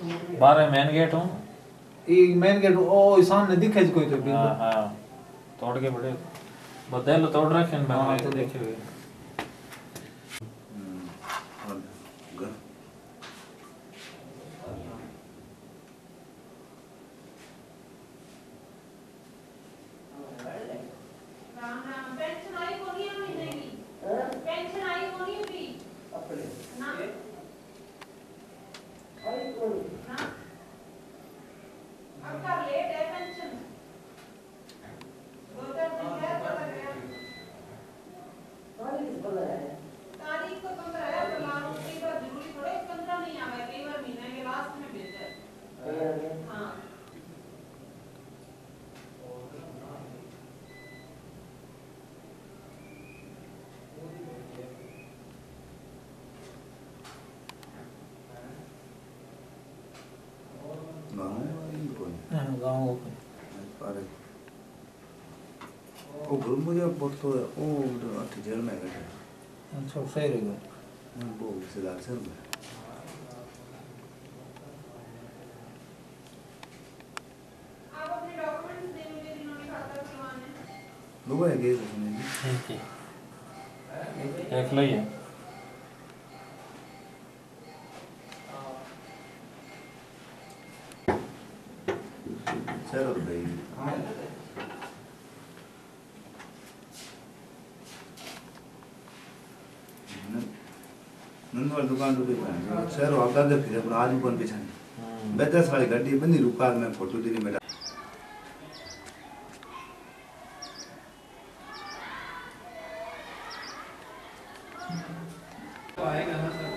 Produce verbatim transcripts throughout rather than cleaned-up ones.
बाहर main gate हूँ ये मेन गेट ओ सामने दिखे कोई तो हाँ हाँ तोड़ के बड़े बदल तोड़ रखे हैं हाँ, मैंने तो देखे हुए गाँव ओ घर मुझे बहुत तो ओ अति जेल में गए अच्छा सही रहेगा वो रिश्तेदार से में आप अपने डॉक्यूमेंट्स दे मुझे जिन्होंने खाता खुलवाना है लोग है गए उसमें ठीक है देख लो ये सर भाई नंदवाल दुकान तो देखा है सर आप दादा फिर अपना आज कौन पीछे बेदस वाली गाड़ी बंदी रुका मैं फोटो दे रही मेरा आएगा ना सर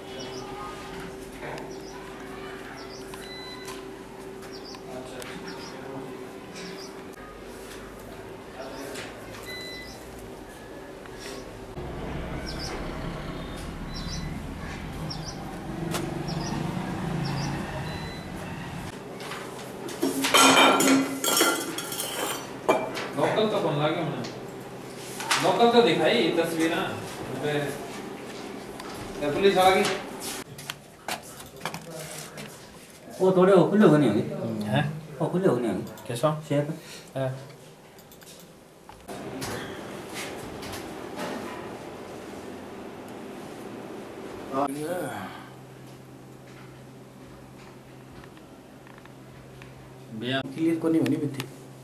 लोकल तो कौन लागे मैंने लोकल तो दिखाई तस्वीर ना पुलिस आ गई वो थोड़े वो खुले होने होंगे हैं वो खुले होने होंगे कैसा शेयर है भैया क्लियर को नहीं होनी बिल्कुल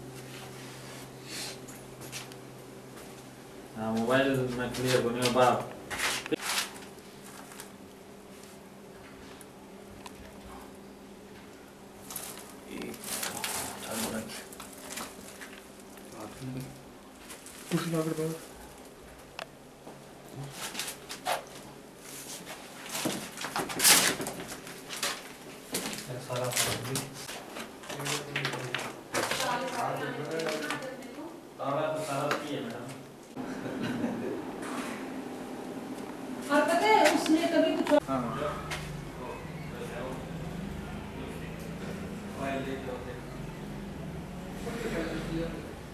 हाँ मोबाइल में क्लियर होने के बाद कुछ लग रहा है सारा सारा तो सारा की है मैडम और पता है उसने कभी कुछ हाँ और